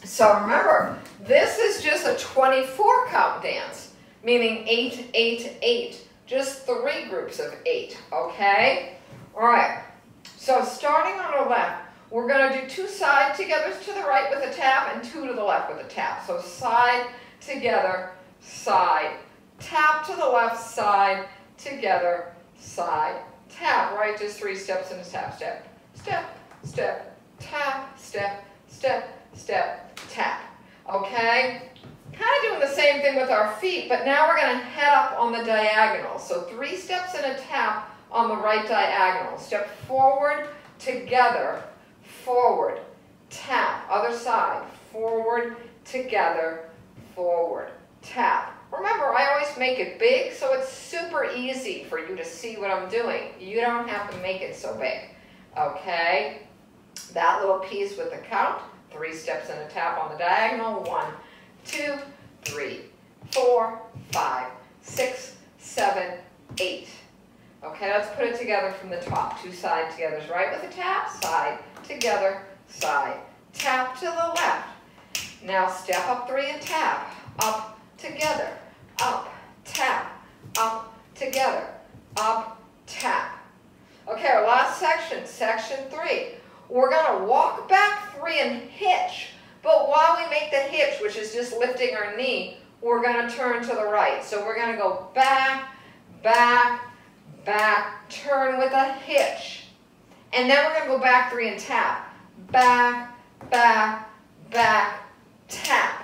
So remember, this is just a 24 count dance, meaning 8, 8, 8. Just 3 groups of 8, okay? All right, so starting on our left, we're going to do 2 side togethers to the right with a tap and 2 to the left with a tap. So side, together, side, tap to the left, side, together, side, tap, right? Just 3 steps and a tap, step, step, step, tap, step, step, step, tap, okay? Kind of doing the same thing with our feet, but now we're going to head up on the diagonal. So 3 steps and a tap on the right diagonal. Step forward, together, forward, tap, other side, forward, together, forward, tap. Remember, I always make it big, so it's super easy for you to see what I'm doing. You don't have to make it so big, okay? That little piece with the count, 3 steps and a tap on the diagonal, 1, 2, 3, 4, 5, 6, 7, 8. Okay, let's put it together from the top. 2 side togethers, right with a tap, side, together, side, tap to the left. Now step up 3 and tap, up, together, up, tap, up, together, up, tap. Okay, our last section, section 3. We're going to walk back 3 and hitch. But while we make the hitch, which is just lifting our knee, we're going to turn to the right. So we're going to go back, back, back, turn with a hitch. And then we're going to go back 3 and tap. Back, back, back, tap.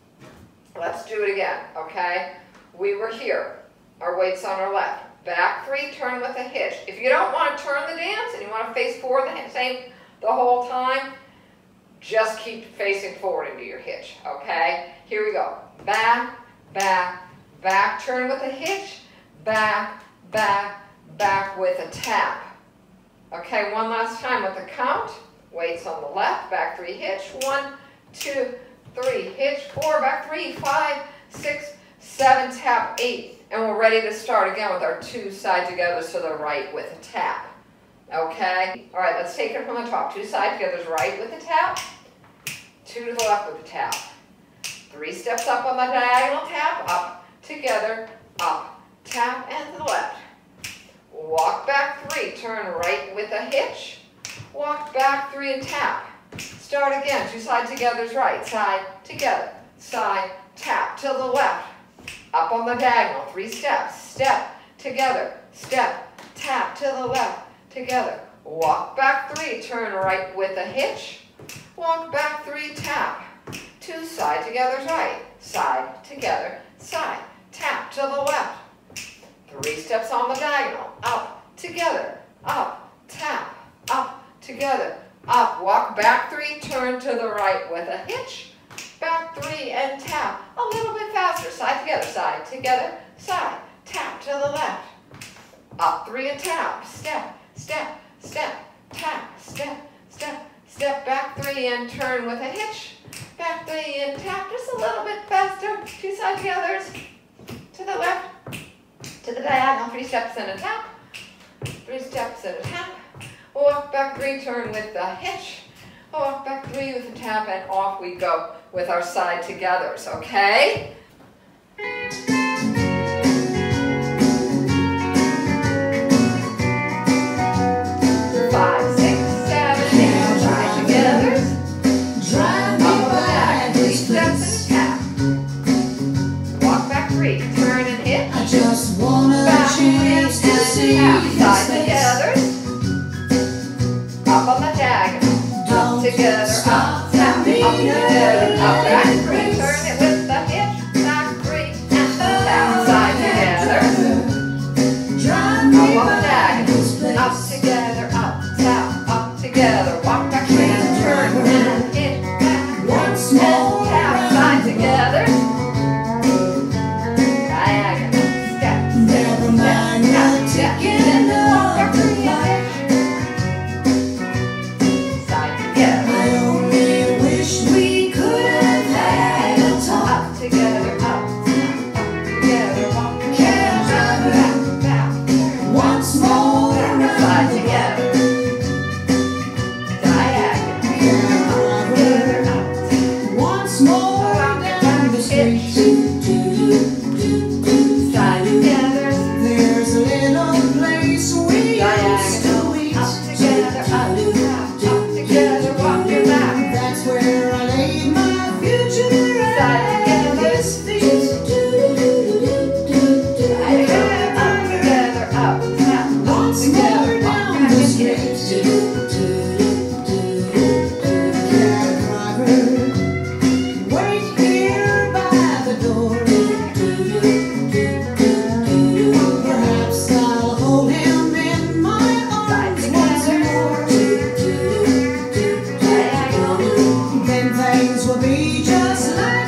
Let's do it again, okay? We were here. Our weight's on our left. Back 3, turn with a hitch. If you don't want to turn the dance and you want to face forward the whole time, just keep facing forward into your hitch, okay? Here we go. Back, back, back, turn with a hitch. Back, back, back with a tap. Okay, one last time with the count. Weights on the left, back 3, hitch. 1, 2, 3, hitch. 4, back 3, 5, 6, 7, tap, 8. And we're ready to start again with our 2 side togethers to the right with a tap. Okay? All right, let's take it from the top. 2 side togethers right with a tap. 2 to the left with a tap. 3 steps up on the diagonal, tap, up, together, up, tap, and to the left. Walk back 3, turn right with a hitch. Walk back 3 and tap. Start again, 2 side togethers right, side, together, side, tap, to the left. Up on the diagonal, 3 steps, step, together, step, tap, to the left, together. Walk back 3, turn right with a hitch. Walk back 3, tap. 2 side togethers right, side, together, side, tap to the left. 3 steps on the diagonal, up, together, up, tap, up, together, up. Walk back 3, turn to the right with a hitch. Back 3 and tap. A little bit faster, side, together, side, tap to the left. Up 3 and tap, step, step, step, tap, step, step, step, back 3 and turn with a hitch. Back 3 and tap, just a little bit faster. 2 side togethers to the left, to the diagonal, 3 steps and a tap. 3 steps and a tap. Walk back 3, turn with the hitch. Walk back 3 with a tap, and off we go with our side togethers, okay? 5, 6, 7, 8, side togethers. Up on the back, 3 steps and tap. Walk back 3, turn and hitch. I just want a Back 3 and chance to see tap, your side face. togethers. Up on the diagonal, up together, up, tap, up together, up, back 3, turn it with the hitch, back 3, and the tap, side together. Drive me Up on the back to this diagonal, up place. together, up, tap, up together, walk back 3, turn and hitch, back 3, Once and more tap, side together. Diagonal, step, Never mind the step, ticking walk back of 3 the and clock. hitch, side together. I only wish we could have had once more down the street. Side together, There's a little place we used to meet. up together, up together, walk your back. That's where I laid my future at his feet. Up together, up Once together, more walk down back the again. street. Cab driver, wait here by the door. Perhaps I'll hold him in my arms once more. Then things will be just like